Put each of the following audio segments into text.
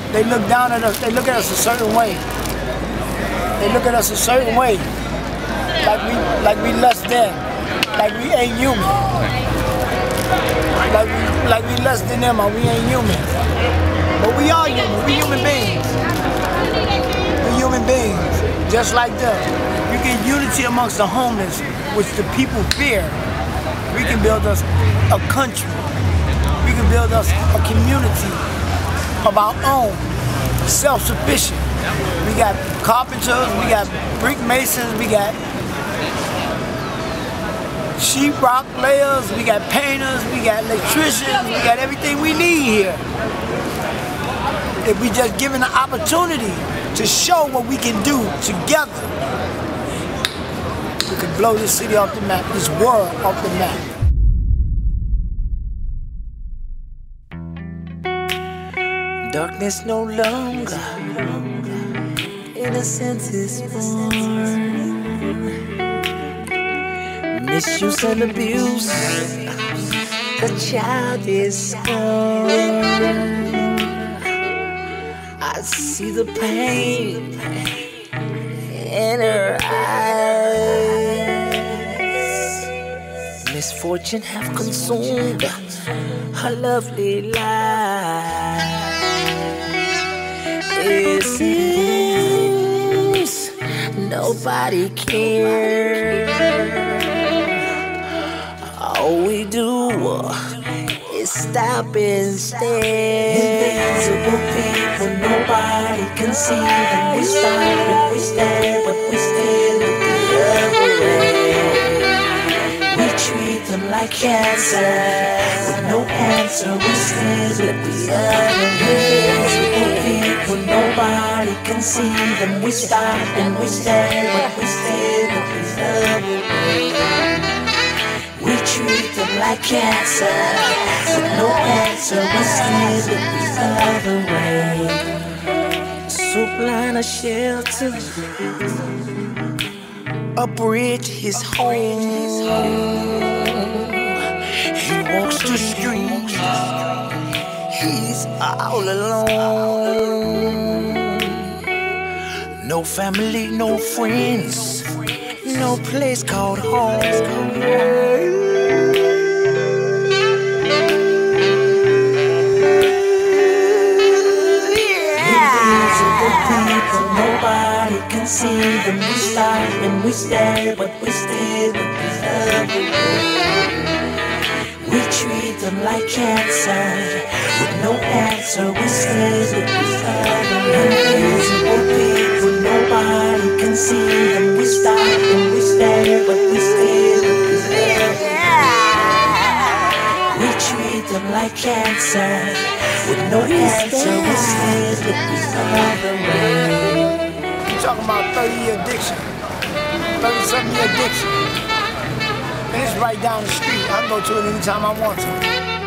they look down at us. They look at us a certain way. They look at us a certain way, like we less than, like we ain't human, like we less than them, or we ain't human. But we are human. We human beings. We human beings, just like them. You get unity amongst the homeless, which the people fear. We can build us a country. We can build us a community of our own, self-sufficient. We got carpenters, we got brick masons, we got sheetrock layers, we got painters, we got electricians, we got everything we need here. If we just given the opportunity to show what we can do together, we could blow this city off the map, this world off the map. Darkness no longer, innocence is born. Misuse and abuse, the child is born. I see the pain in her eyes. Misfortune have consumed her lovely life. It seems nobody cares. All we do is stop and stare. Invisible people, nobody can see them. We stop and we stare, but we still look the other way. We treat them like cancer, with no answer. We still look the other way. Invisible people, nobody can see them. We stop and we stare, but we still look the other way. We treat them like cancer, with no answer. We still look the other way. Soup line a shelter, a bridge his home. He walks the streets, he's all alone. No family, no friends, no place called home. People, nobody can see them. We stop and we stare, but we still look the other way. We treat them like cancer, with no answer. We still look the other way. Invisible people, nobody can see them. We stop and we stare, but we still look the other way. We treat them like cancer, with no answer. We still look the other way. Talking about 30-year addiction, 30-something-year addiction. And it's right down the street. I can go to it anytime I want to.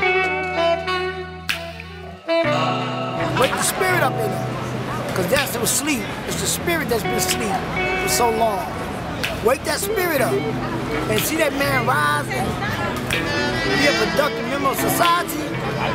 Wake the spirit up in it. Because that's still asleep. It's the spirit that's been asleep for so long. Wake that spirit up. And see that man rise and be a productive member of society.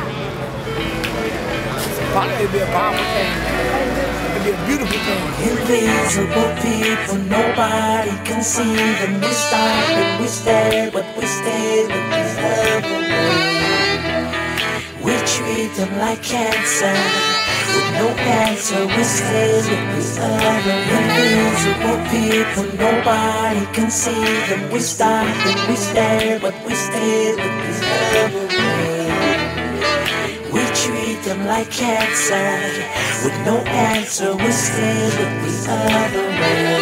It'd be a powerful thing. It'd be a beautiful thing. Invisible people, nobody can see them. We stop and we stare, but we still look the other way. We treat them like cancer, with no answer. We still look the other way. Invisible people, nobody can see them. We stop and we stare, but we still look the other way. We treat them like cancer, with no answer. We still look the other way.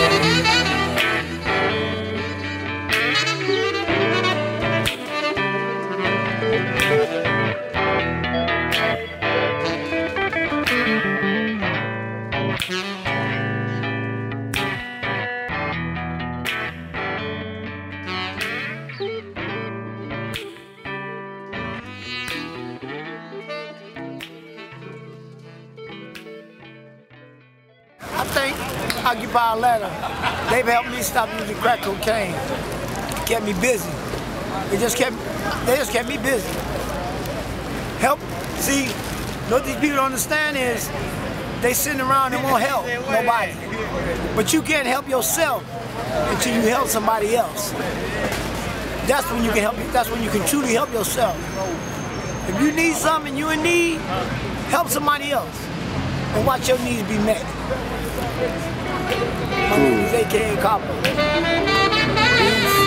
I think Occupy Atlanta, they've helped me stop using crack cocaine. Kept me busy. They just kept me busy. See, what these people don't understand is They sitting around and won't help nobody. But you can't help yourself until you help somebody else. That's when you can help. That's when you can truly help yourself. If you need something and you in need, help somebody else and watch your needs be met. My name is AKA Copper. Peace.